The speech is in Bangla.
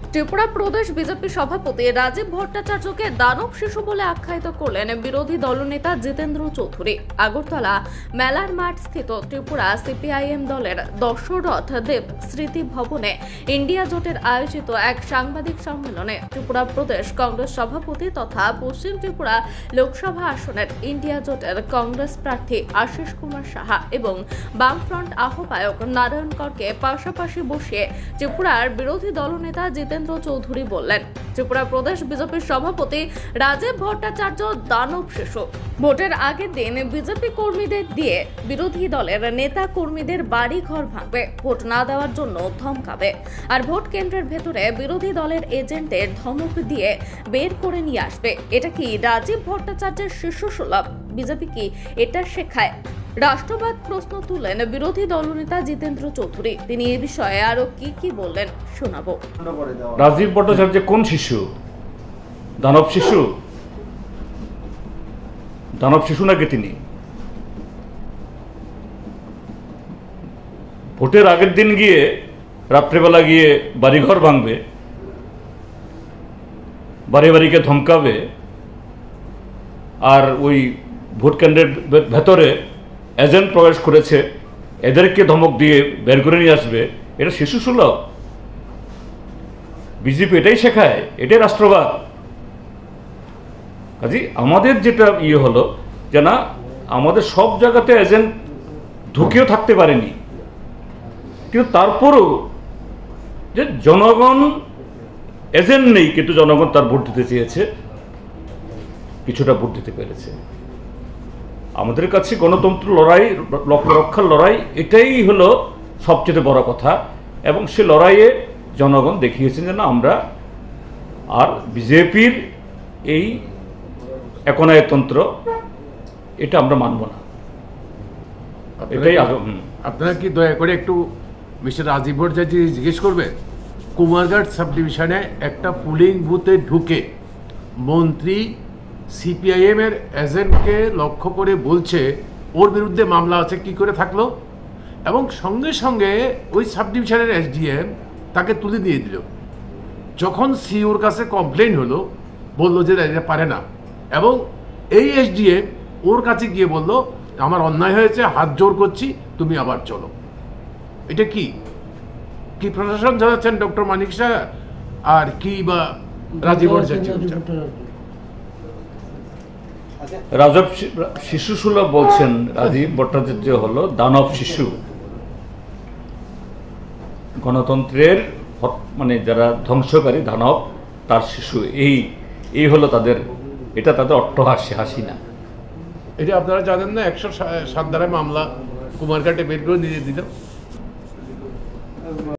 ত্রিপুরা প্রদেশ বিজেপি সভাপতি রাজীব ভট্টাচার্যকে দানব শিশু বলে আখ্যায়িত করলেন বিরোধী দলনেতা জিতেন্দ্র চৌধুরী। আগরতলা মেলার মাঠ স্থিত ত্রিপুরা সিপিআইএম দলের দশরথ দেব স্মৃতি ভবনে ইন্ডিয়া জোটের আয়োজিত এক সাংবাদিক সম্মেলনে ত্রিপুরা প্রদেশ কংগ্রেস সভাপতি তথা পশ্চিম ত্রিপুরা লোকসভা আসনের ইন্ডিয়া জোটের কংগ্রেস প্রার্থী আশিস কুমার সাহা এবং বামফ্রন্ট আহ্বায়ক নারায়ণ করকে পাশাপাশি বসিয়ে ত্রিপুরার বিরোধী দলনেতা জিতেন্দ্র চৌধুরী বললেন, ত্রিপুরা প্রদেশ বিজেপির সভাপতি রাজীব ভট্টাচার্য দানব শিশু। ভোটের আগের দিন বিজেপি কর্মীদের দিয়ে বিরোধী দলের নেতা কর্মীদের বাড়ি ঘর ভাঙবে, ভোট না দেওয়ার জন্য ধমকাবে, আর ভোট কেন্দ্রের ভেতরে বিরোধী দলের এজেন্টদের ধমক দিয়ে বের করে নিয়ে আসবে। এটা কি রাজীব ভট্টাচার্যের শিশু সুলভ? বিজেপি কি এটা শেখায়? রাষ্ট্রবাদ প্রশ্ন তুলেন বিরোধী দলনেতা জিতেন্দ্র চৌধুরী। তিনি এ বিষয়ে আরো কি বললেন শোনাবো। রাজীব ভট্টাচার্য কোন শিশু? দানব শিশু? দানব শিশু নাকি তিনি? ভোটের আগের দিন গিয়ে রাত্রেবেলা গিয়ে বাড়িঘর ভাঙবে, বাড়ি বাড়িকে ধমকাবে, আর ওই ভোট কেন্দ্রের ভেতরে এজেন্ট প্রবেশ করেছে এদেরকে ধমক দিয়ে বের করে নিয়ে আসবে। এটা শিশু সুলভ? বিজেপি এটাই শেখায়? এটাই রাষ্ট্রবাদ? কাজে আমাদের যেটা হলো যে না, আমাদের সব জায়গাতে এজেন্ট ঢুকেও থাকতে পারেনি, কিন্তু তারপরও যে জনগণ এজেন্ট নেই, কিন্তু জনগণ তার ভোট দিতে চেয়েছে, কিছুটা ভোট দিতে পেরেছে। আমাদের কাছে গণতন্ত্র লড়াই, রক্ষার লড়াই, এটাই হলো সবচেয়ে বড় কথা। এবং সে লড়াইয়ে জনগণ দেখিয়েছেন যে না, আমরা আর বিজেপির এই একনায়তন্ত্র এটা আমরা মানব না। এটাই আপনারা কি দয়া করে একটু মিস্টার রাজীব ভট্টাচার্য জিজ্ঞেস করবে, কুমারঘাট সাব ডিভিশনে একটা পুলিং বুথে ঢুকে মন্ত্রী সিপিআইএম এর এজেন্টকে লক্ষ্য করে বলছে ওর বিরুদ্ধে মামলা আছে, কি করে থাকলো? এবং সঙ্গে সঙ্গে ওই সাব ডিভিশনের এসডিএম তাকে তুলে দিয়ে দিল। যখন সিওর কাছে কমপ্লেন হলো, বললো যে এটা পারে না, এবং এই এসডিএম ওর কাছে গিয়ে বলল আমার অন্যায় হয়েছে, হাত জোর করছি, তুমি আবার চলো। এটা কি কি প্রশাসন জানাচ্ছেন ডক্টর মানিক শাহ? আর কি বা রাজীব ভট্টাচার্য? রাজীব শিশু সুলভ বলছেন, রাজীব ভট্টাচার্য হলো দানব শিশু। গণতন্ত্রের মানে যারা ধ্বংসকারী দানব, তার শিশু। এই হলো তাদের, এটা তাদের অট্টহাসি, হাসি না। এটা আপনারা জানেন না 107 ধারায় মামলা কুমারঘাটে বের করে দিয়ে দিল।